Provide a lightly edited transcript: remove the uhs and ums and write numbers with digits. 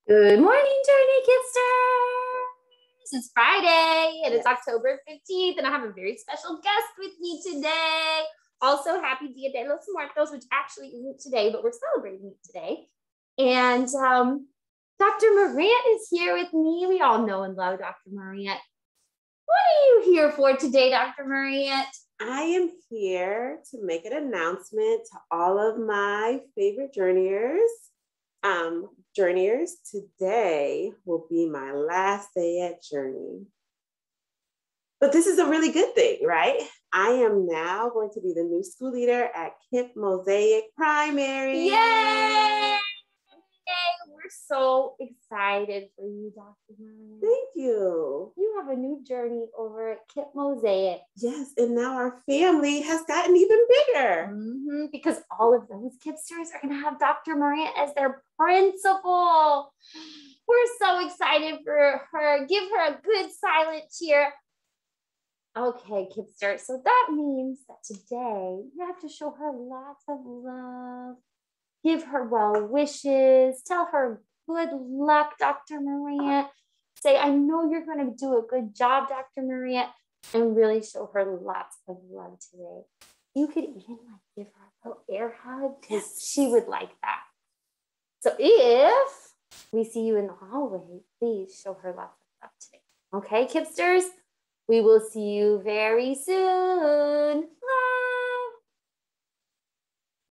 Good morning, Journey Kidsters! It's Friday and it's October 15th, and I have a very special guest with me today. Also, happy Dia de los Muertos, which actually isn't today, but we're celebrating it today. And Dr. Morant is here with me. We all know and love Dr. Morant. What are you here for today, Dr. Morant? I am here to make an announcement to all of my favorite journeyers. Journeyers, today will be my last day at Journey. But this is a really good thing, right? I am now going to be the new school leader at Kemp Mosaic Primary. Yay! We're so excited for you, Dr. Morant. Thank you. You have a new journey over at Kemp Mosaic. Yes, and now our family has gotten even bigger. Because all of those Kipsters are going to have Dr. Morant as their principal. We're so excited for her. Give her a good silent cheer. Okay, Kipster. So that means that today you have to show her lots of love. Give her well wishes. Tell her good luck, Dr. Morant. Say, I know you're going to do a good job, Dr. Morant, and really show her lots of love today. You could even give her a little air hug because she would like that. So if we see you in the hallway, please show her lots of love today. Okay, Kipsters? We will see you very soon. Bye.